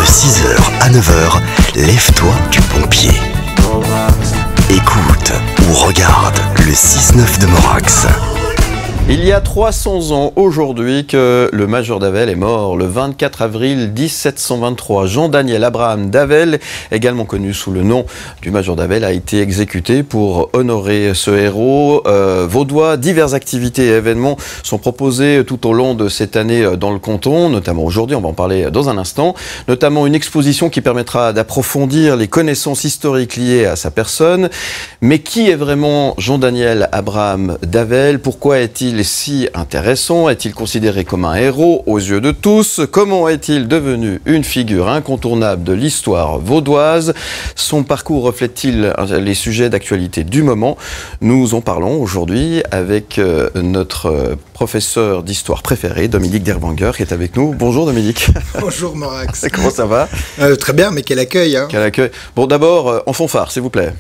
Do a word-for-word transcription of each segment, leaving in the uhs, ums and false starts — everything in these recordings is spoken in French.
six heures à neuf heures, lève-toi du bon pied. Écoute ou regarde le six neuf de Morax. Il y a trois cents ans aujourd'hui que le major d'Avel est mort, le vingt-quatre avril mille sept cent vingt-trois. Jean-Daniel Abraham d'Avel, également connu sous le nom du major d'Avel, a été exécuté pour honorer ce héros euh, vaudois. Diverses activités et événements sont proposés tout au long de cette année dans le canton, notamment aujourd'hui, on va en parler dans un instant, notamment une exposition qui permettra d'approfondir les connaissances historiques liées à sa personne. Mais qui est vraiment Jean-Daniel Abraham d'Avel? Pourquoi est-il si intéressant? Est-il considéré comme un héros aux yeux de tous? Comment est-il devenu une figure incontournable de l'histoire vaudoise? Son parcours reflète-t-il les sujets d'actualité du moment? Nous en parlons aujourd'hui avec euh, notre euh, professeur d'histoire préféré, Dominique Derbanger, qui est avec nous. Bonjour Dominique. Bonjour Morax. Comment ça va? euh, Très bien, mais quel accueil, hein. Quel accueil. Bon, d'abord, euh, en fanfare, s'il vous plaît.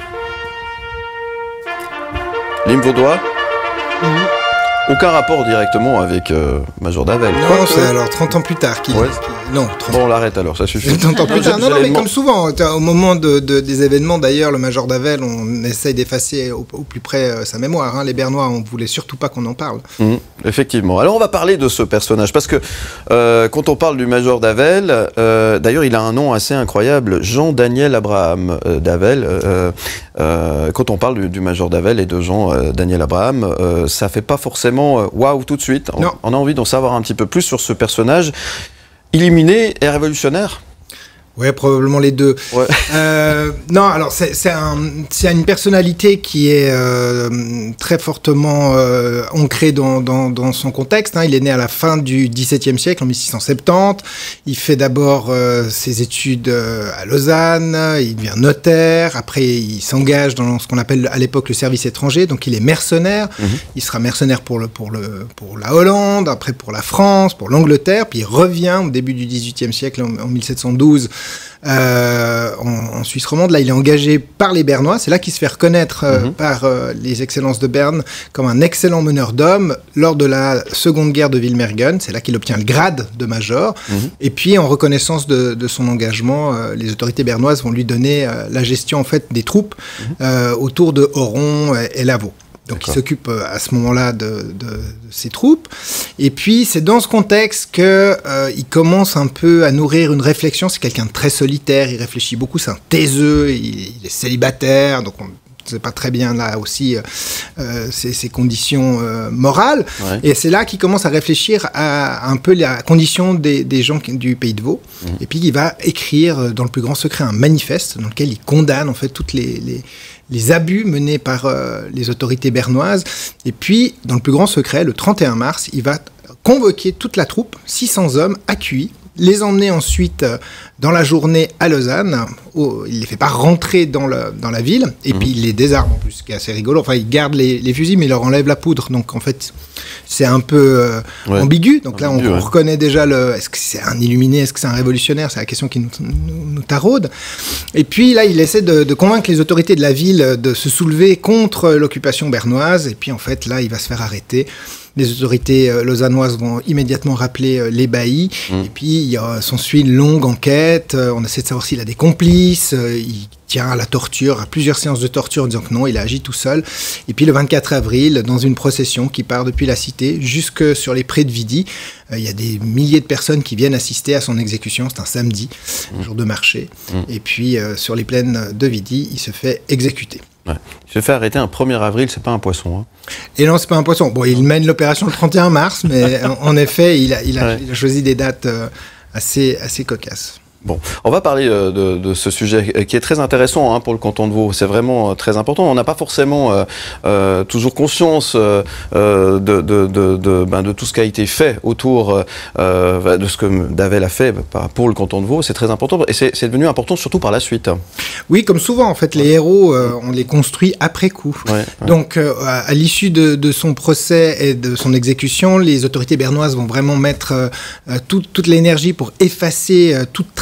L'hymne vaudois. Mmh. Aucun rapport directement avec euh, Major d'Avel. Non, c'est alors trente ans plus tard qu'il... Ouais. Qu non, trente bon, on l'arrête alors, ça suffit. trente ans plus tard. Non, non, mais comme souvent, au moment de, de, des événements, d'ailleurs, le Major d'Avel, on essaye d'effacer au, au plus près euh, sa mémoire. Hein. Les Bernois, on ne voulait surtout pas qu'on en parle. Mmh, effectivement. Alors, on va parler de ce personnage, parce que euh, quand on parle du Major d'Avel, euh, d'ailleurs, il a un nom assez incroyable, Jean-Daniel Abraham euh, d'Avel. Euh, euh, quand on parle du, du Major d'Avel et de Jean-Daniel euh, Abraham, euh, ça ne fait pas forcément waouh tout de suite. On, on a envie d'en savoir un petit peu plus sur ce personnage illuminé et révolutionnaire. Ouais, probablement les deux. Ouais. Euh, non, alors c'est un, une personnalité qui est euh, très fortement euh, ancrée dans, dans, dans son contexte. Hein. Il est né à la fin du dix-septième siècle, en mille six cent soixante-dix. Il fait d'abord euh, ses études euh, à Lausanne, il devient notaire, après il s'engage dans ce qu'on appelle à l'époque le service étranger, donc il est mercenaire. Mm-hmm. Il sera mercenaire pour, le, pour, le, pour la Hollande, après pour la France, pour l'Angleterre, puis il revient au début du dix-huitième siècle, en, en mille sept cent douze, Euh, en, en Suisse romande. Là, il est engagé par les Bernois. C'est là qu'il se fait reconnaître euh, mmh. par euh, les excellences de Berne comme un excellent meneur d'hommes lors de la seconde guerre de Villmergen. C'est là qu'il obtient le grade de major. Mmh. Et puis, en reconnaissance de, de son engagement, euh, les autorités bernoises vont lui donner euh, la gestion en fait des troupes mmh. euh, autour de Oron et, et Lavaux. Donc, il s'occupe euh, à ce moment-là de, de, de ses troupes. Et puis, c'est dans ce contexte qu'il euh, commence un peu à nourrir une réflexion. C'est quelqu'un de très solitaire, il réfléchit beaucoup, c'est un taiseux, il, il est célibataire, donc on ne sait pas très bien là aussi euh, ses, ses conditions euh, morales. Ouais. Et c'est là qu'il commence à réfléchir à, à un peu la condition des, des gens du Pays de Vaud. Mmh. Et puis, il va écrire dans le plus grand secret un manifeste dans lequel il condamne en fait toutes les... les les abus menés par euh, les autorités bernoises. Et puis, dans le plus grand secret, le trente et un mars, il va convoquer toute la troupe, six cents hommes, à Cuy, les emmener ensuite euh, dans la journée à Lausanne. Où il ne les fait pas rentrer dans, le, dans la ville, et mmh. puis il les désarme en plus, ce qui est assez rigolo. Enfin, il garde les, les fusils, mais il leur enlève la poudre. Donc, en fait, c'est un peu euh, ouais. ambigu. Donc là, on, on ouais. reconnaît déjà le... Est-ce que c'est un illuminé? Est-ce que c'est un révolutionnaire? C'est la question qui nous, nous, nous taraude. Et puis là, il essaie de, de convaincre les autorités de la ville de se soulever contre l'occupation bernoise. Et puis, en fait, là, il va se faire arrêter. Les autorités euh, lausannoises vont immédiatement rappeler euh, les baillis. Mmh. Et puis, il s'ensuit une longue enquête. Euh, on essaie de savoir s'il a des complices. Euh, il tient à la torture, à plusieurs séances de torture en disant que non, il a agi tout seul. Et puis, le vingt-quatre avril, dans une procession qui part depuis la cité jusque sur les prés de Vidi, euh, il y a des milliers de personnes qui viennent assister à son exécution. C'est un samedi, mmh. jour de marché. Mmh. Et puis, euh, sur les plaines de Vidi, il se fait exécuter. Ouais. Il se fait arrêter un premier avril, c'est pas un poisson. Hein. Et non, c'est pas un poisson. Bon, il mène l'opération le trente et un mars, mais en, en effet, il a, il, a, ouais. il a choisi des dates euh, assez, assez cocasses. Bon, on va parler de, de ce sujet qui est très intéressant hein, pour le canton de Vaud. C'est vraiment très important. On n'a pas forcément euh, euh, toujours conscience euh, de, de, de, de, ben, de tout ce qui a été fait autour euh, de ce que Davel a fait pour le canton de Vaud. C'est très important et c'est devenu important surtout par la suite. Oui, comme souvent, en fait, les héros, euh, on les construit après coup. Ouais, ouais. Donc, euh, à, à l'issue de, de son procès et de son exécution, les autorités bernoises vont vraiment mettre euh, tout, toute l'énergie pour effacer euh, toute trace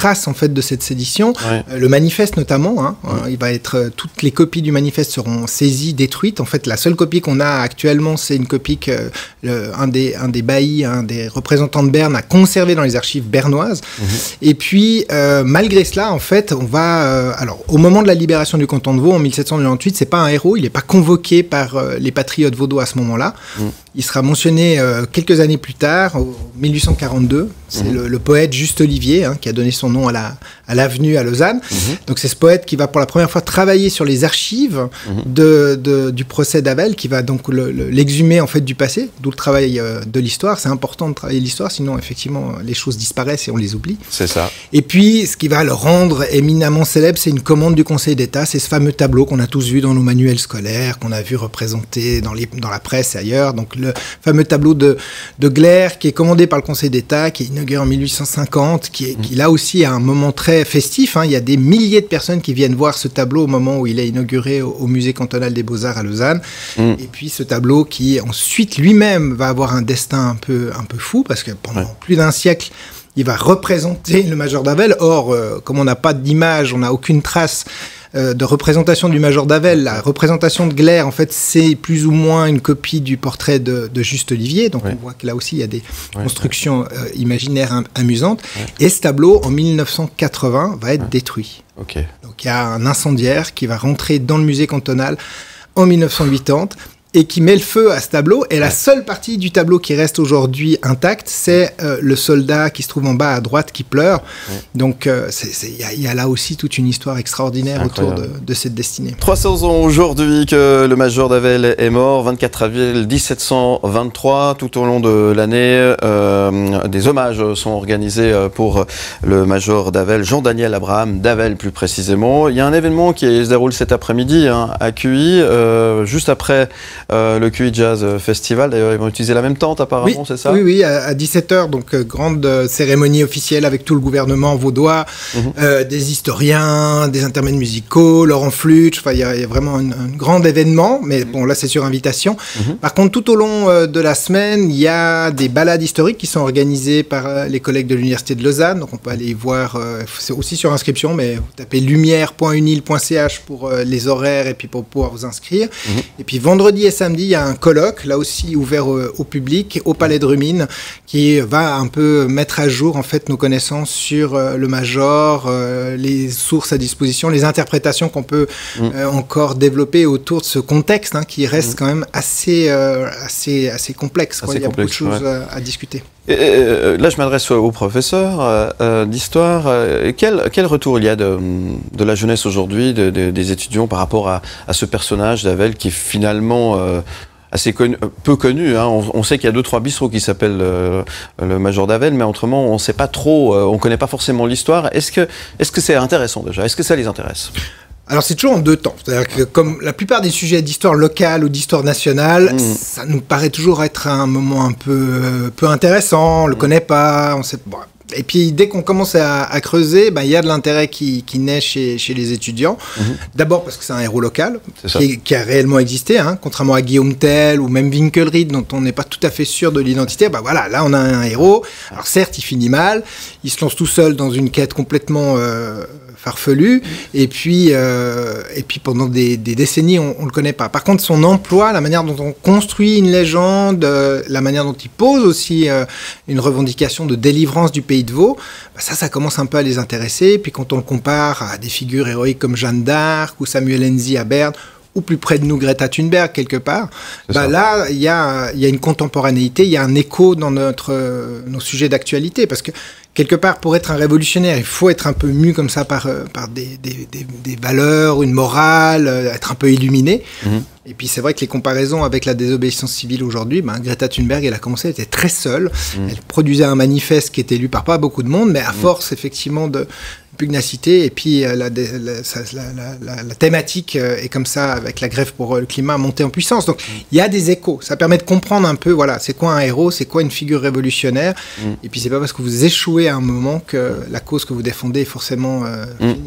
traces en fait de cette sédition. Ouais. Euh, le manifeste notamment, hein, Mmh. euh, il va être euh, toutes les copies du manifeste seront saisies, détruites. En fait, la seule copie qu'on a actuellement, c'est une copie que euh, le, un des un des baillis, un des représentants de Berne a conservé dans les archives bernoises. Mmh. Et puis euh, malgré cela, en fait, on va euh, alors au moment de la libération du canton de Vaud en mille sept cent quatre-vingt-huit, c'est pas un héros, il n'est pas convoqué par euh, les patriotes vaudois à ce moment-là. Mmh. Il sera mentionné euh, quelques années plus tard, en mille huit cent quarante-deux. C'est mmh. le, le poète Juste Olivier hein, qui a donné son nom à la à l'avenue à Lausanne. Mmh. Donc c'est ce poète qui va pour la première fois travailler sur les archives mmh. de, de, du procès d'Havel, qui va donc le, le, l'exhumer en fait du passé, d'où le travail euh, de l'histoire. C'est important de travailler l'histoire, sinon effectivement les choses disparaissent et on les oublie. C'est ça. Et puis ce qui va le rendre éminemment célèbre, c'est une commande du Conseil d'État. C'est ce fameux tableau qu'on a tous vu dans nos manuels scolaires, qu'on a vu représenté dans, les, dans la presse et ailleurs. Donc le fameux tableau de, de Gleyre qui est commandé par le Conseil d'État, qui est inauguré en mille huit cent cinquante, qui, est, mmh. qui là aussi a un moment très festif. Hein. Il y a des milliers de personnes qui viennent voir ce tableau au moment où il est inauguré au, au Musée cantonal des Beaux-Arts à Lausanne. Mmh. Et puis ce tableau qui ensuite lui-même va avoir un destin un peu, un peu fou, parce que pendant ouais. plus d'un siècle, il va représenter le major d'Havel. Or, euh, comme on n'a pas d'image, on n'a aucune trace euh, de représentation du major d'Havel. La représentation de Gleyre, en fait, c'est plus ou moins une copie du portrait de, de Juste Olivier. Donc, ouais. on voit que là aussi, il y a des ouais. constructions euh, imaginaires am- amusantes. Ouais. Et ce tableau, en mille neuf cent quatre-vingts, va être ouais. détruit. Okay. Donc, il y a un incendiaire qui va rentrer dans le musée cantonal en mille neuf cent quatre-vingt-dix. Et qui met le feu à ce tableau. Et la seule partie du tableau qui reste aujourd'hui intacte, c'est euh, le soldat qui se trouve en bas à droite qui pleure. Ouais. Donc, il euh, y, y a là aussi toute une histoire extraordinaire autour de, de cette destinée. trois cents ans aujourd'hui que le major d'Havel est mort, vingt-quatre avril dix-sept cent vingt-trois. Tout au long de l'année, euh, des hommages sont organisés pour le major d'Havel, Jean-Daniel Abraham d'Havel plus précisément. Il y a un événement qui se déroule cet après-midi hein, à Q I, euh, juste après Euh, le Q I Jazz Festival. D'ailleurs, ils vont utiliser la même tente apparemment, oui, c'est ça? Oui, oui, à, à dix-sept heures, donc euh, grande euh, cérémonie officielle avec tout le gouvernement vaudois, mmh. euh, des historiens, des intermèdes musicaux, Laurent Flutsch, enfin, il y, y a vraiment un, un grand événement, mais bon, là, c'est sur invitation. Mmh. Par contre, tout au long euh, de la semaine, il y a des balades historiques qui sont organisées par euh, les collègues de l'Université de Lausanne, donc on peut aller y voir, euh, c'est aussi sur inscription, mais vous tapez lumière point unil point c h pour euh, les horaires et puis pour pouvoir vous inscrire. Mmh. Et puis vendredi et samedi, il y a un colloque, là aussi ouvert au, au public, au Palais de Rumine, qui va un peu mettre à jour en fait nos connaissances sur euh, le major, euh, les sources à disposition, les interprétations qu'on peut mmh. euh, encore développer autour de ce contexte hein, qui reste mmh. quand même assez, euh, assez, assez complexe. Quoi. Assez il y a complexe, beaucoup de choses ouais. à, à discuter. Et, euh, là, je m'adresse au professeur euh, d'histoire. Euh, quel, quel retour il y a de, de la jeunesse aujourd'hui, de, de, des étudiants par rapport à, à ce personnage d'Havel qui est finalement euh, assez connu, peu connu hein. on, on sait qu'il y a deux, trois bistrots qui s'appellent euh, le major d'Havel, mais autrement, on ne sait pas trop, euh, on ne connaît pas forcément l'histoire. Est-ce que, est-ce que c'est intéressant déjà? Est-ce que ça les intéresse? Alors c'est toujours en deux temps, c'est-à-dire que comme la plupart des sujets d'histoire locale ou d'histoire nationale, mmh. ça nous paraît toujours être un moment un peu, euh, peu intéressant, on le mmh. connaît pas, on sait bon. Et puis dès qu'on commence à, à creuser, ben, il y a de l'intérêt qui, qui naît chez, chez les étudiants. Mmh. D'abord parce que c'est un héros local qui, qui a réellement existé, hein, contrairement à Guillaume Tell ou même Winkelried dont on n'est pas tout à fait sûr de l'identité. Ben voilà, là on a un héros. Alors certes, il finit mal, il se lance tout seul dans une quête complètement euh, farfelu, et puis, euh, et puis pendant des, des décennies, on ne le connaît pas. Par contre, son emploi, la manière dont on construit une légende, euh, la manière dont il pose aussi euh, une revendication de délivrance du pays de Vaud, bah ça, ça commence un peu à les intéresser. Puis quand on le compare à des figures héroïques comme Jeanne d'Arc ou Samuel Enzi à Berne, ou plus près de nous, Greta Thunberg, quelque part, bah là, il y a, y a une contemporanéité, il y a un écho dans notre, euh, nos sujets d'actualité, parce que quelque part, pour être un révolutionnaire, il faut être un peu mu comme ça par, euh, par des, des, des, des valeurs, une morale, euh, être un peu illuminé. Mmh. Et puis c'est vrai que les comparaisons avec la désobéissance civile aujourd'hui, ben, Greta Thunberg, elle a commencé, elle était très seule, mmh. elle produisait un manifeste qui était lu par pas beaucoup de monde, mais à mmh. force effectivement de pugnacité, et puis euh, la, la, la, la, la thématique euh, est comme ça, avec la grève pour euh, le climat, montée en puissance. Donc il mm. y a des échos, ça permet de comprendre un peu, voilà, c'est quoi un héros, c'est quoi une figure révolutionnaire, mm. et puis c'est pas parce que vous échouez à un moment que la cause que vous défendez est forcément euh, mm. finie.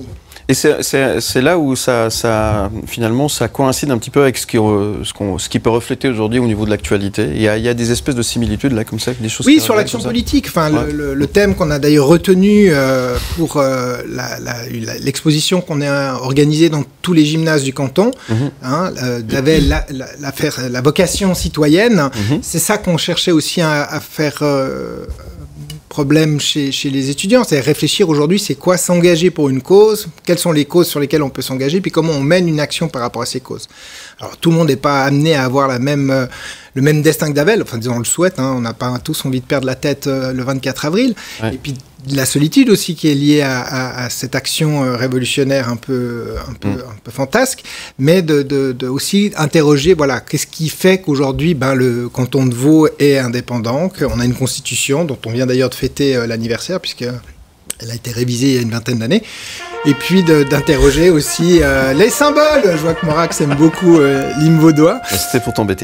Et c'est là où ça, ça, finalement, ça coïncide un petit peu avec ce qui, ce qu'on, ce qui peut refléter aujourd'hui au niveau de l'actualité. Il, il y a des espèces de similitudes là, comme ça, des choses. Oui, sur l'action politique. Enfin, ouais. le, le, le thème qu'on a d'ailleurs retenu euh, pour euh, l'exposition qu'on a organisée dans tous les gymnases du canton, mmh. hein, euh, Davel, la, la, la, faire, la vocation citoyenne, mmh. c'est ça qu'on cherchait aussi à, à faire. Euh, problème chez, chez les étudiants, c'est réfléchir aujourd'hui, c'est quoi s'engager pour une cause, quelles sont les causes sur lesquelles on peut s'engager, puis comment on mène une action par rapport à ces causes. Alors tout le monde n'est pas amené à avoir la même, euh, le même destin que Davel, enfin disons on le souhaite, hein, on n'a pas tous envie de perdre la tête euh, le vingt-quatre avril, ouais. et puis la solitude aussi qui est liée à, à, à cette action euh, révolutionnaire un peu, un peu, mmh. un peu fantasque, mais de, de, de aussi interroger, voilà, qu'est-ce qui fait qu'aujourd'hui, ben, le canton de Vaud est indépendant, qu'on a une constitution dont on vient d'ailleurs de fêter euh, l'anniversaire, puisque elle a été révisée il y a une vingtaine d'années. Et puis d'interroger aussi euh, les symboles. Je vois que Morax aime beaucoup euh, l'hymne vaudois. C'était pour t'embêter.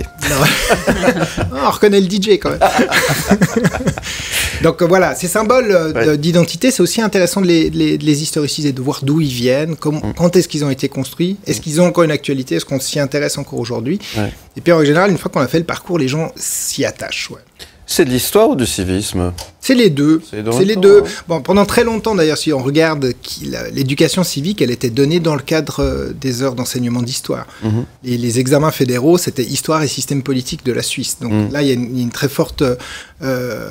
On reconnaît le D J quand même. Donc euh, voilà, ces symboles euh, ouais. d'identité, c'est aussi intéressant de les, de, les, de les historiciser, de voir d'où ils viennent, comment, mm. quand est-ce qu'ils ont été construits, est-ce mm. qu'ils ont encore une actualité, est-ce qu'on s'y intéresse encore aujourd'hui. Ouais. Et puis en général, une fois qu'on a fait le parcours, les gens s'y attachent. Ouais. C'est de l'histoire ou du civisme? C'est les deux. C'est les deux. Hein. Bon, pendant très longtemps, d'ailleurs, si on regarde l'éducation civique, elle était donnée dans le cadre des heures d'enseignement d'histoire. Mmh. Et les examens fédéraux, c'était histoire et système politique de la Suisse. Donc mmh. là, il y a une, une très forte euh,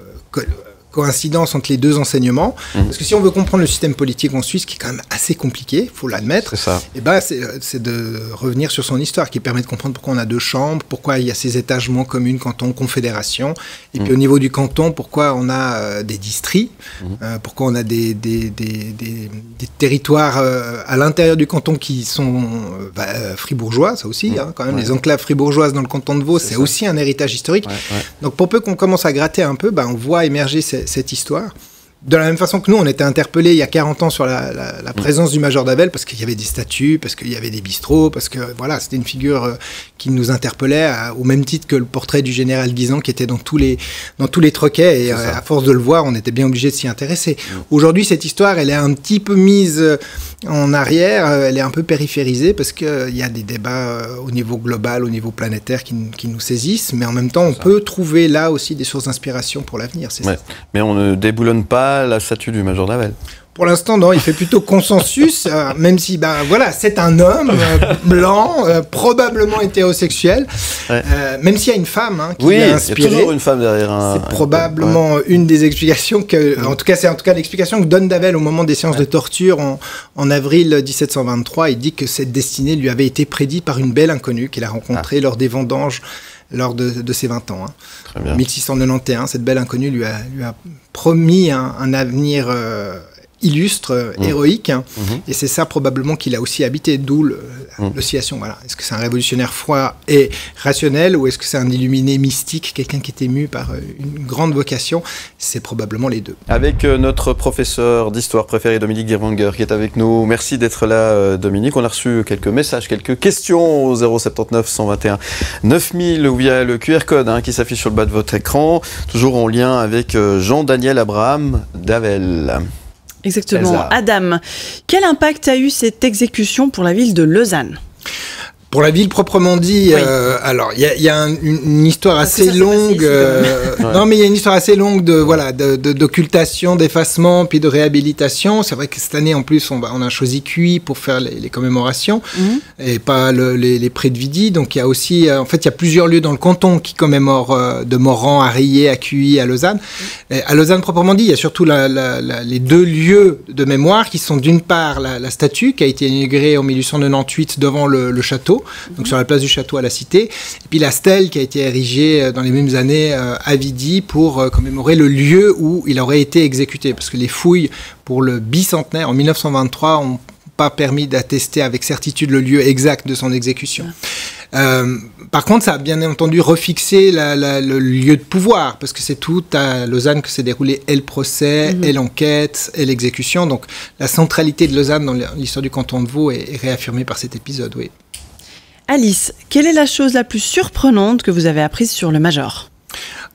coïncidence entre les deux enseignements. Mmh. Parce que si on veut comprendre le système politique en Suisse, qui est quand même assez compliqué, il faut l'admettre, et ben c'est de revenir sur son histoire qui permet de comprendre pourquoi on a deux chambres, pourquoi il y a ces étagements communes, canton, confédération, et mmh. puis au niveau du canton, pourquoi on a euh, des districts, mmh. euh, pourquoi on a des, des, des, des, des territoires euh, à l'intérieur du canton qui sont euh, bah, fribourgeois, ça aussi, mmh. hein, quand même, ouais. les enclaves fribourgeoises dans le canton de Vaud, c'est aussi un héritage historique. Ouais, ouais. Donc pour peu qu'on commence à gratter un peu, bah, on voit émerger ces cette histoire. De la même façon que nous, on était interpellés il y a quarante ans sur la, la, la présence mmh. du Major Davel, parce qu'il y avait des statues, parce qu'il y avait des bistrots, parce que voilà, c'était une figure euh, qui nous interpellait à, au même titre que le portrait du général Guisan qui était dans tous les, dans tous les troquets, et euh, à force de le voir, on était bien obligé de s'y intéresser. Mmh. Aujourd'hui, cette histoire, elle est un petit peu mise en arrière, elle est un peu périphérisée, parce qu'il euh, y a des débats euh, au niveau global, au niveau planétaire qui, qui nous saisissent, mais en même temps, on peut trouver là aussi des sources d'inspiration pour l'avenir. Ouais. Mais on ne déboulonne pas la statue du Major Davel. Pour l'instant, non, il fait plutôt consensus, euh, même si, ben voilà, c'est un homme euh, blanc, euh, probablement hétérosexuel, ouais. euh, même s'il y a une femme hein, qui oui, l'a inspiré. Il y a toujours une femme derrière un... C'est probablement ouais. une des explications que, en tout cas, c'est en tout cas l'explication que donne Davel au moment des séances ouais. de torture en, en avril dix-sept cent vingt-trois. Il dit que cette destinée lui avait été prédite par une belle inconnue qu'il a rencontrée ah. lors des vendanges lors de, de ses vingt ans. Hein. Très bien. mille six cent quatre-vingt-onze, cette belle inconnue lui a, lui a promis un, un avenir euh, illustre, mmh. héroïque, hein. mmh. et c'est ça probablement qu'il a aussi habité, d'où l'oscillation. Mmh. Voilà. Est-ce que c'est un révolutionnaire froid et rationnel, ou est-ce que c'est un illuminé mystique, quelqu'un qui est ému par une grande vocation? C'est probablement les deux. Avec euh, notre professeur d'histoire préféré, Dominique Girwanger, qui est avec nous. Merci d'être là, euh, Dominique. On a reçu quelques messages, quelques questions au zéro soixante-neuf cent vingt et un neuf mille ou via le Q R code hein, qui s'affiche sur le bas de votre écran, toujours en lien avec euh, Jean-Daniel Abraham Davel. Exactement. Elsa. Adam, quel impact a eu cette exécution pour la ville de Lausanne ? Pour la ville proprement dit, oui. euh, alors il y a, y a un, une, une histoire Parce assez longue. Euh, ouais. Non, mais il y a une histoire assez longue de voilà de, de, d'occultation, d'effacement, puis de réhabilitation. C'est vrai que cette année en plus, on, va, on a choisi Cuy pour faire les, les commémorations mm-hmm. et pas le, les, les prés de Vidi. Donc il y a aussi, euh, en fait, il y a plusieurs lieux dans le canton qui commémorent euh, de Morand à Rillet, à Cuy, à Lausanne. Mm-hmm. Et à Lausanne proprement dit, il y a surtout la, la, la, les deux lieux de mémoire qui sont d'une part la, la statue qui a été inaugurée en mille huit cent quatre-vingt-dix donc le, le château. Donc sur la place du château à la Cité, et puis la stèle qui a été érigée dans les mêmes années euh, à Vidi pour euh, commémorer le lieu où il aurait été exécuté, parce que les fouilles pour le bicentenaire en mille neuf cent vingt-trois ont pas permis d'attester avec certitude le lieu exact de son exécution. Euh, par contre, ça a bien entendu refixé la, la, le lieu de pouvoir, parce que c'est tout à Lausanne que s'est déroulé et le procès, mmh. et l'enquête, et l'exécution. Donc la centralité de Lausanne dans l'histoire du canton de Vaud est, est réaffirmée par cet épisode, oui. Alice, quelle est la chose la plus surprenante que vous avez apprise sur le Major ?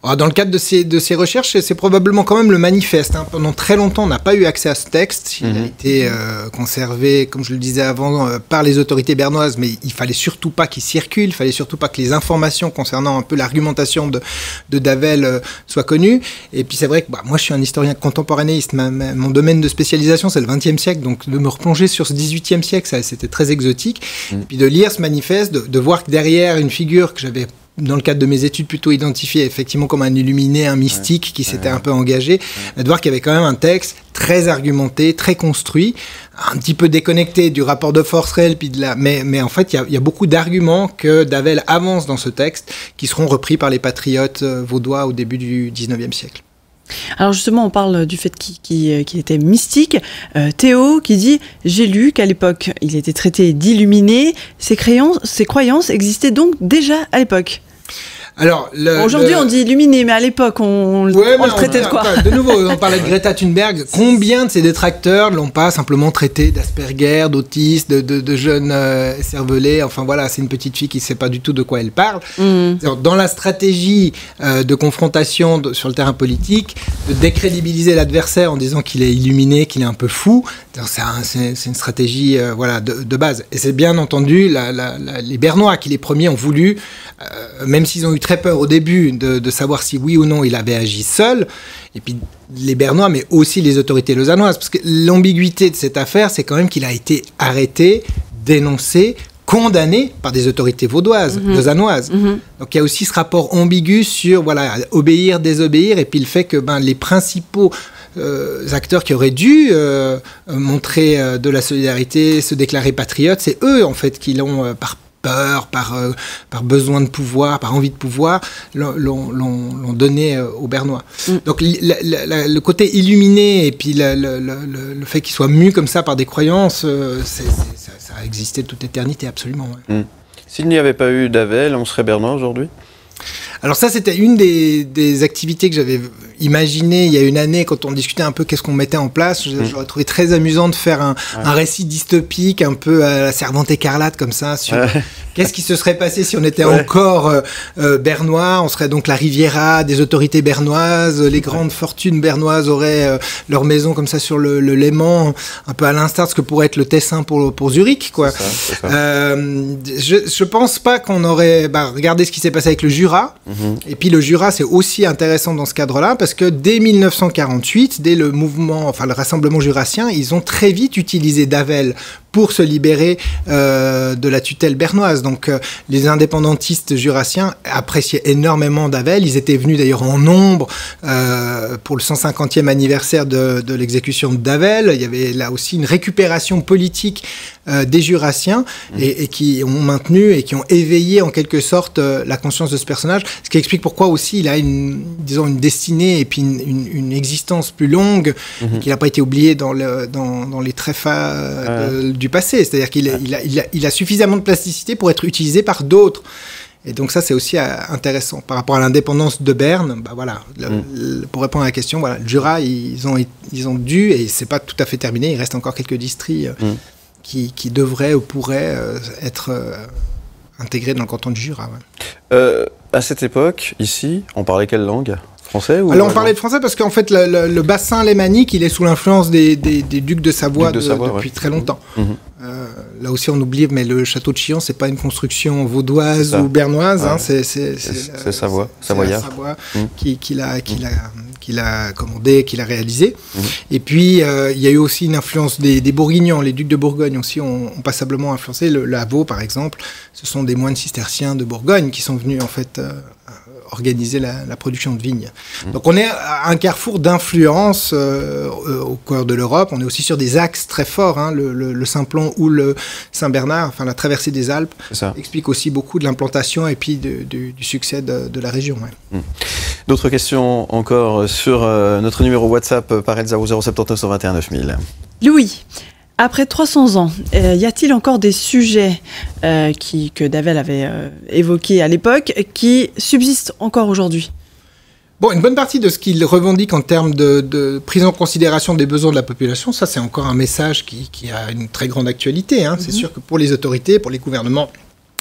Alors, dans le cadre de ces, de ces recherches, c'est probablement quand même le manifeste. Hein. Pendant très longtemps, on n'a pas eu accès à ce texte. Il mmh. a été euh, conservé, comme je le disais avant, euh, par les autorités bernoises, mais il fallait surtout pas qu'il circule, il fallait surtout pas que les informations concernant un peu l'argumentation de, de Davel euh, soient connues. Et puis c'est vrai que bah, moi, je suis un historien contemporanéiste. Ma, ma, mon domaine de spécialisation, c'est le vingtième siècle, donc de me replonger sur ce dix-huitième siècle, ça, c'était très exotique. Mmh. Et puis de lire ce manifeste, de, de voir que derrière une figure que j'avais dans le cadre de mes études plutôt identifié effectivement comme un illuminé, un mystique ouais, qui s'était ouais, un peu engagé, ouais. de voir qu'il y avait quand même un texte très argumenté, très construit, un petit peu déconnecté du rapport de force réel, puis de la... mais, mais en fait il y a, il y a beaucoup d'arguments que Davel avance dans ce texte qui seront repris par les patriotes vaudois au début du dix-neuvième siècle. Alors justement, on parle du fait qu'il, qu'il, qu'il était mystique. Euh, Théo qui dit « J'ai lu qu'à l'époque, il était traité d'illuminé. Ces croyances, ces croyances existaient donc déjà à l'époque. » Alors, le, aujourd'hui, le... on dit illuminé, mais à l'époque, on, ouais, on le traitait on, de quoi? De nouveau, on parlait de Greta Thunberg. Combien de ses détracteurs ne l'ont pas simplement traité d'Asperger, d'autiste, de, de, de jeunes euh, cervelés? Enfin voilà, c'est une petite fille qui ne sait pas du tout de quoi elle parle. Mm. Dans la stratégie euh, de confrontation de, sur le terrain politique, de décrédibiliser l'adversaire en disant qu'il est illuminé, qu'il est un peu fou, c'est, un, c'est, c'est une stratégie euh, voilà, de, de base. Et c'est bien entendu la, la, la, les Bernois qui les premiers ont voulu, euh, même s'ils ont eu très peur au début de, de savoir si oui ou non il avait agi seul, et puis les Bernois, mais aussi les autorités lausannoises, parce que l'ambiguïté de cette affaire, c'est quand même qu'il a été arrêté, dénoncé, condamné par des autorités vaudoises, mmh. lausannoises. Mmh. Donc il y a aussi ce rapport ambigu sur voilà, obéir, désobéir, et puis le fait que ben, les principaux Euh, acteurs qui auraient dû euh, montrer euh, de la solidarité, se déclarer patriotes, c'est eux en fait qui l'ont euh, par peur, par, euh, par besoin de pouvoir, par envie de pouvoir, l'ont, l'ont, l'ont donné euh, aux Bernois. Mm. Donc la, la, la, le côté illuminé et puis la, la, la, le, le fait qu'ils soient mus comme ça par des croyances, euh, c'est, c'est, ça, ça a existé de toute éternité, absolument. Ouais. Mm. S'il n'y avait pas eu Davel, on serait Bernois aujourd'hui ? Alors ça, c'était une des, des activités que j'avais imaginées il y a une année quand on discutait un peu qu'est-ce qu'on mettait en place. Mmh. J'aurais trouvé très amusant de faire un, ouais. un récit dystopique un peu à la Servante écarlate comme ça sur ouais. qu'est-ce qui se serait passé si on était ouais. encore euh, euh, bernois. On serait donc la Riviera des autorités bernoises. Les grandes ouais. fortunes bernoises auraient euh, leur maison comme ça sur le, le Léman, un peu à l'instar de ce que pourrait être le Tessin pour, pour Zurich, quoi. C'est ça, c'est ça. Euh, je, je pense pas qu'on aurait... Bah, regardez ce qui s'est passé avec le Jura. Et puis le Jura, c'est aussi intéressant dans ce cadre-là parce que dès mille neuf cent quarante-huit, dès le mouvement, enfin le rassemblement jurassien, ils ont très vite utilisé Davel pour se libérer euh, de la tutelle bernoise. Donc euh, les indépendantistes jurassiens appréciaient énormément Davel. Ils étaient venus d'ailleurs en nombre euh, pour le cent cinquantième anniversaire de, de l'exécution de Davel. Il y avait là aussi une récupération politique euh, des jurassiens mmh. et, et qui ont maintenu et qui ont éveillé en quelque sorte euh, la conscience de ce personnage. Ce qui explique pourquoi aussi il a une, disons, une destinée et puis une, une, une existence plus longue mmh. et qu'il n'a pas été oublié dans, le, dans, dans les tréfas euh, de, du passé. C'est-à-dire qu'il a, il a, il a, il a suffisamment de plasticité pour être utilisé par d'autres. Et donc ça, c'est aussi euh, intéressant. Par rapport à l'indépendance de Berne, bah voilà, le, mmh. le, pour répondre à la question, voilà, le Jura, ils ont, ils ont dû, et c'est pas tout à fait terminé, il reste encore quelques districts euh, mmh. qui, qui devraient ou pourraient euh, être euh, intégrés dans le canton du Jura. Ouais. Euh, à cette époque, ici, on parlait quelle langue ? Français ou Alors on parlait de français parce qu'en fait le, le, le bassin lémanique il est sous l'influence des, des, des ducs de Savoie, Duc de Savoie de, depuis ouais. très longtemps. Mmh. Euh, là aussi on oublie, mais le château de Chillon c'est pas une construction vaudoise ou bernoise, ouais. hein, c'est, c'est, c'est, c'est, c'est Savoie, c'est Savoyard. Savoie mmh. qui, qui l'a, qui, mmh. l'a, qui l'a commandé, qui l'a réalisé. Mmh. Et puis euh, il y a eu aussi une influence des, des Bourguignons, les ducs de Bourgogne aussi ont, ont passablement influencé. Le, le Havot par exemple, ce sont des moines cisterciens de Bourgogne qui sont venus en fait euh, organiser la, la production de vignes. Mmh. Donc on est à un carrefour d'influence euh, au cœur de l'Europe. On est aussi sur des axes très forts, hein, le, le, le Simplon ou le Saint-Bernard, enfin la traversée des Alpes, explique aussi beaucoup de l'implantation et puis de, de, du succès de, de la région. Ouais. Mmh. D'autres questions encore sur euh, notre numéro WhatsApp par Elsa au zéro sept neuf un deux un neuf mille. Louis, après trois cents ans, euh, y a-t-il encore des sujets euh, qui, que Davel avait euh, évoqués à l'époque qui subsistent encore aujourd'hui ? Bon, une bonne partie de ce qu'il revendique en termes de, de prise en considération des besoins de la population, ça c'est encore un message qui, qui a une très grande actualité. Hein. Mm-hmm. C'est sûr que pour les autorités, pour les gouvernements,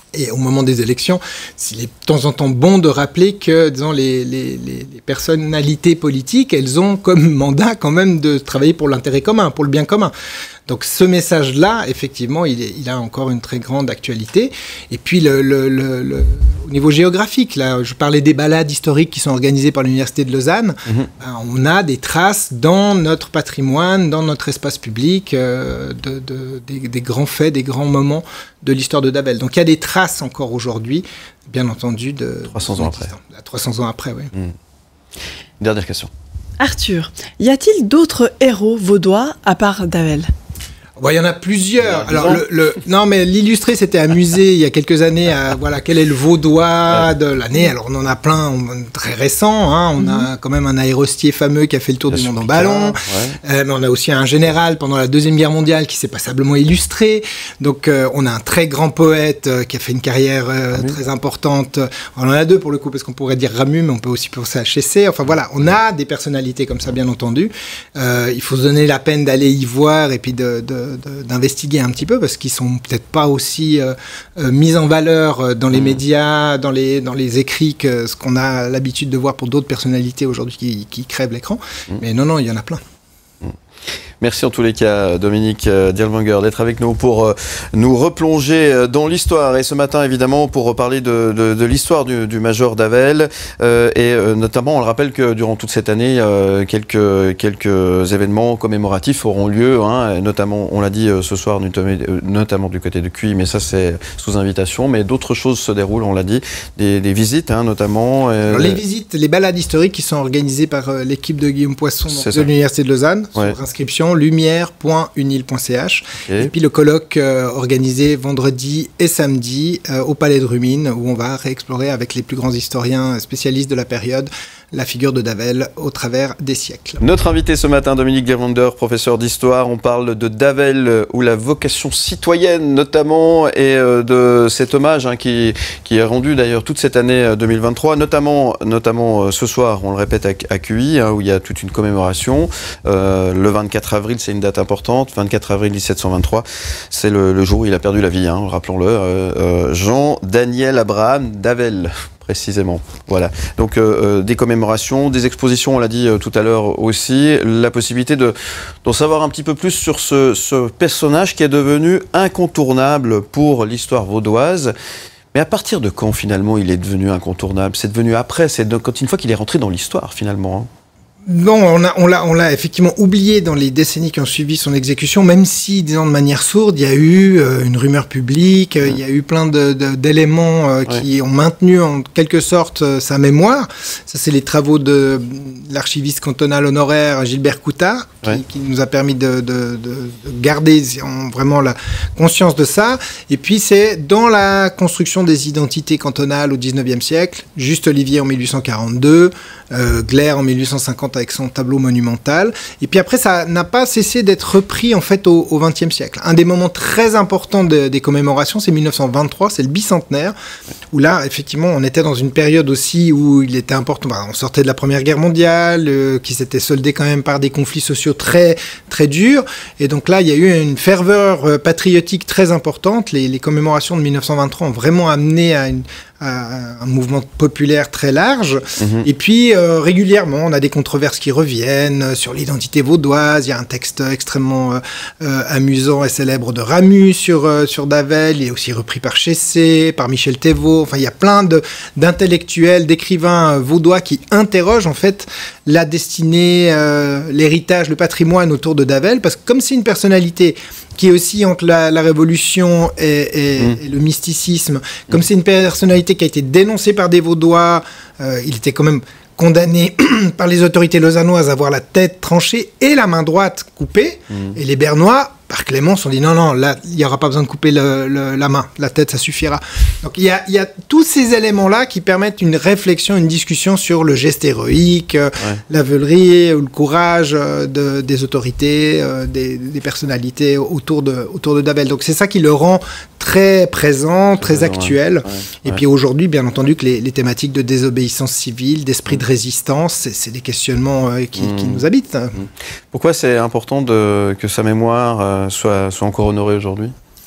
Et au moment des élections, il est de temps en temps bon de rappeler que, disons, les, les, les, les personnalités politiques, elles ont comme mandat quand même de travailler pour l'intérêt commun, pour le bien commun. Donc ce message-là, effectivement, il, est, il a encore une très grande actualité. Et puis le, le, le, le, au niveau géographique, là, je parlais des balades historiques qui sont organisées par l'Université de Lausanne. Mmh. Ben, on a des traces dans notre patrimoine, dans notre espace public, euh, de, de, des, des grands faits, des grands moments de l'histoire de Davel. Donc il y a des traces encore aujourd'hui, bien entendu, de trois cents ans après. trois cents ans après, oui. Mmh. Dernière question. Arthur, y a-t-il d'autres héros vaudois à part Davel ? Bon, il y en a plusieurs. Alors, le, le, non, mais l'illustré s'était amusé il y a quelques années à, voilà, quel est le vaudois de l'année. Alors, on en a plein, on, très récents, hein. On mm-hmm. a quand même un aérostier fameux qui a fait le tour Bien du monde en ballon. Ouais. Euh, mais on a aussi un général pendant la Deuxième Guerre mondiale qui s'est passablement illustré. Donc, euh, on a un très grand poète euh, qui a fait une carrière euh, oui. très importante. On en a deux pour le coup, parce qu'on pourrait dire Ramu, mais on peut aussi penser à Chessé. Enfin, voilà, on a des personnalités comme ça, bien entendu. Euh, il faut se donner la peine d'aller y voir et puis de, de d'investiguer un petit peu parce qu'ils sont peut-être pas aussi euh, euh, mis en valeur dans les mmh. médias, dans les, dans les écrits que ce qu'on a l'habitude de voir pour d'autres personnalités aujourd'hui qui, qui crèvent l'écran. Mmh. Mais non, non, il y en a plein. Mmh. Merci en tous les cas, Dominique Dirlewanger, d'être avec nous pour euh, nous replonger dans l'histoire. Et ce matin, évidemment, pour reparler de, de, de l'histoire du, du Major Davel. Euh, et euh, notamment, on le rappelle que durant toute cette année, euh, quelques, quelques événements commémoratifs auront lieu. Hein, notamment, on l'a dit euh, ce soir, notamment du côté de Cuy, mais ça c'est sous invitation. Mais d'autres choses se déroulent, on l'a dit. Des, des visites, hein, notamment. Euh, Alors, les visites, les balades historiques qui sont organisées par euh, l'équipe de Guillaume Poisson de l'Université de Lausanne, ouais. sur inscription lumière point unil point c h. Okay. Et puis le colloque euh, organisé vendredi et samedi euh, au Palais de Rumine, où on va réexplorer avec les plus grands historiens spécialistes de la période la figure de Davel au travers des siècles. Notre invité ce matin, Dominique Dirlewanger, professeur d'histoire. On parle de Davel, ou la vocation citoyenne notamment, et euh, de cet hommage hein, qui, qui est rendu d'ailleurs toute cette année deux mille vingt-trois, notamment, notamment euh, ce soir, on le répète, à, à Cuy, hein, où il y a toute une commémoration. Euh, le vingt-quatre avril, c'est une date importante. vingt-quatre avril mille sept cent vingt-trois, c'est le, le jour où il a perdu la vie, hein, rappelons-le. Euh, euh, Jean-Daniel Abraham Davel. Précisément, voilà. Donc euh, des commémorations, des expositions, on l'a dit euh, tout à l'heure aussi, la possibilité de, d'en savoir un petit peu plus sur ce, ce personnage qui est devenu incontournable pour l'histoire vaudoise. Mais à partir de quand finalement il est devenu incontournable? C'est devenu après, c'est de, quand une fois qu'il est rentré dans l'histoire finalement. Hein. Non, on a, on l'a, on l'a effectivement oublié dans les décennies qui ont suivi son exécution, même si, disons de manière sourde, il y a eu euh, une rumeur publique, euh, ouais. il y a eu plein de, de, d'éléments euh, qui ouais. ont maintenu en quelque sorte euh, sa mémoire. Ça, c'est les travaux de l'archiviste cantonal honoraire Gilbert Coutard, qui, ouais. qui nous a permis de, de, de, de garder vraiment la conscience de ça. Et puis, c'est dans la construction des identités cantonales au dix-neuvième siècle, Juste Olivier en mille huit cent quarante-deux, euh, Glaire en mille huit cent cinquante avec son tableau monumental. Et puis après, ça n'a pas cessé d'être repris en fait au vingtième siècle. Un des moments très importants de, des commémorations, c'est mille neuf cent vingt-trois, c'est le bicentenaire, où là, effectivement, on était dans une période aussi où il était important. Bah, on sortait de la Première Guerre mondiale, euh, qui s'était soldée quand même par des conflits sociaux très très durs. Et donc là, il y a eu une ferveur euh, patriotique très importante. Les, les commémorations de mille neuf cent vingt-trois ont vraiment amené à une à un mouvement populaire très large. Mmh. Et puis, euh, régulièrement, on a des controverses qui reviennent sur l'identité vaudoise. Il y a un texte extrêmement euh, euh, amusant et célèbre de Ramu sur, euh, sur Davel. Il est aussi repris par Chessé, par Michel Thévault. Enfin, il y a plein de, d'intellectuels, d'écrivains vaudois qui interrogent, en fait, la destinée, euh, l'héritage, le patrimoine autour de Davel. Parce que comme c'est une personnalité qui est aussi entre la, la Révolution et, et, mmh. et le mysticisme, comme mmh. c'est une personnalité qui a été dénoncée par des Vaudois, euh, il était quand même condamné par les autorités lausannoises à avoir la tête tranchée et la main droite coupée, mmh. et les Bernois, par clémence, on dit non, non, là, il n'y aura pas besoin de couper le, le, la main, la tête, ça suffira. Donc il y a, y a tous ces éléments-là qui permettent une réflexion, une discussion sur le geste héroïque, ouais. la veulerie ou le courage de, des autorités, des, des personnalités autour de, autour de Davel. Donc c'est ça qui le rend très présent, très, très actuel. Ouais. Ouais. Et ouais. puis aujourd'hui, bien entendu, que les, les thématiques de désobéissance civile, d'esprit mmh. de résistance, c'est, c'est des questionnements qui, mmh. qui nous habitent. Mmh. Pourquoi c'est important de, que sa mémoire euh, Soit, soit encore honoré aujourd'hui?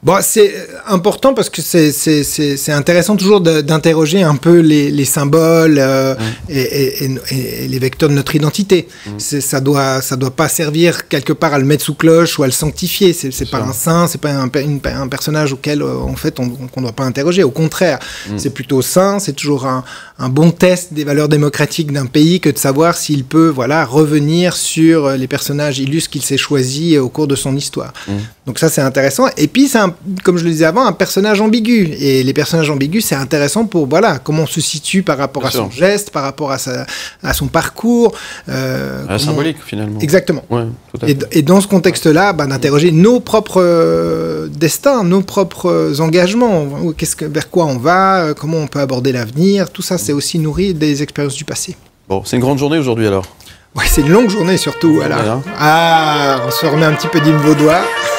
Bon, c'est important parce que c'est c'est c'est c'est intéressant toujours d'interroger un peu les les symboles euh, mmh. et, et, et, et les vecteurs de notre identité. Mmh. C'est ça doit ça doit pas servir quelque part à le mettre sous cloche ou à le sanctifier. C'est c'est pas un saint, c'est pas un, une, un personnage auquel euh, en fait on qu'on doit pas interroger. Au contraire, mmh. c'est plutôt sain. C'est toujours un un bon test des valeurs démocratiques d'un pays que de savoir s'il peut voilà revenir sur les personnages illustres qu'il s'est choisis au cours de son histoire. Mmh. Donc ça c'est intéressant. Et puis c'est un comme je le disais avant, un personnage ambigu. Et les personnages ambigus, c'est intéressant pour, voilà, comment on se situe par rapport Bien à sûr. son geste, par rapport à, sa, à son parcours. Euh, à la comment... symbolique, finalement. Exactement. Ouais, tout à et, et dans ce contexte-là, bah, d'interroger nos propres euh, destins, nos propres engagements. Qu'est-ce que, vers quoi on va, comment on peut aborder l'avenir. Tout ça, c'est aussi nourri des expériences du passé. Bon, c'est une grande journée aujourd'hui, alors. Ouais, c'est une longue journée surtout. Voilà. Voilà. Ah, on se remet un petit peu d'hymne vaudois.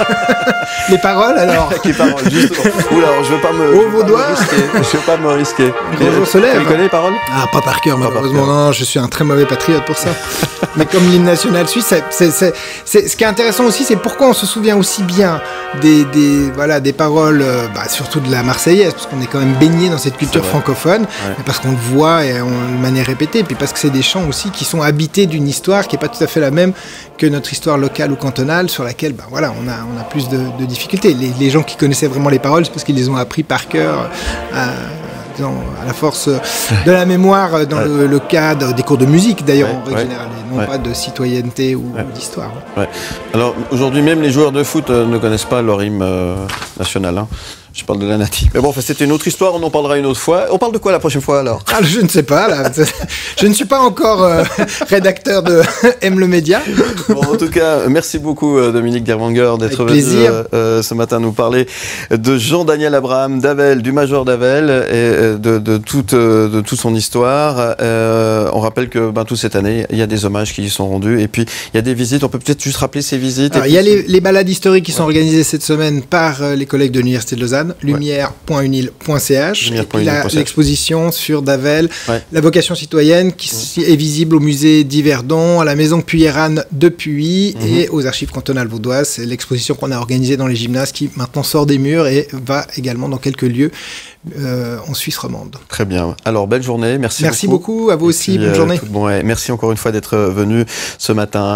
Les paroles alors. Les paroles, justement. Oula, alors, je veux pas me. Au vaudois. Je veux pas me risquer. Le jour se lève. Tu connais les paroles? Ah, pas par cœur, malheureusement. Non, je suis un très mauvais patriote pour ça. Mais comme l'hymne national suisse, c'est, c'est, c'est, c'est, ce qui est intéressant aussi, c'est pourquoi on se souvient aussi bien des, des, voilà, des paroles, euh, bah, surtout de la Marseillaise, parce qu'on est quand même baigné dans cette culture francophone, ouais. mais parce qu'on le voit et on, de manière répétée, et puis parce que c'est des chants aussi qui sont habités d'une histoire qui n'est pas tout à fait la même que notre histoire locale ou cantonale, sur laquelle bah, voilà, on, a, on a plus de, de difficultés. Les, les gens qui connaissaient vraiment les paroles, c'est parce qu'ils les ont appris par cœur, à, dans, à la force de la mémoire, dans ouais. le, le cadre des cours de musique d'ailleurs, ouais, en règle ouais. générale, et non ouais. pas de citoyenneté ou ouais. d'histoire. Ouais. Alors aujourd'hui, même les joueurs de foot euh, ne connaissent pas leur hymne euh, national. Hein. Je parle de la native. Mais bon, enfin, c'était une autre histoire, on en parlera une autre fois. On parle de quoi la prochaine fois alors? Ah, je ne sais pas, là. Je ne suis pas encore euh, rédacteur de Aime le Média. Bon, en tout cas, merci beaucoup Dominique Derwanger d'être venu euh, ce matin nous parler de Jean-Daniel Abraham d'Avel, du Major d'Avel et de, de, toute, de toute son histoire. Euh, on rappelle que ben, toute cette année, il y a des hommages qui y sont rendus et puis il y a des visites. On peut peut-être juste rappeler ces visites. Alors, il y a les, les balades historiques qui ouais. sont organisées cette semaine par euh, les collègues de l'Université de Lausanne. lumière point unil point c h et puis l'exposition sur Davel, ouais. la vocation citoyenne qui ouais. est visible au musée d'Yverdon, à la maison Puyérane de Puy mm-hmm. et aux archives cantonales vaudoises. C'est l'exposition qu'on a organisée dans les gymnases qui maintenant sort des murs et va également dans quelques lieux euh, en Suisse romande. Très bien. Alors, belle journée. Merci, merci beaucoup. Merci beaucoup. À vous et aussi. Puis, bonne euh, journée. Bon, ouais, merci encore une fois d'être venu ce matin.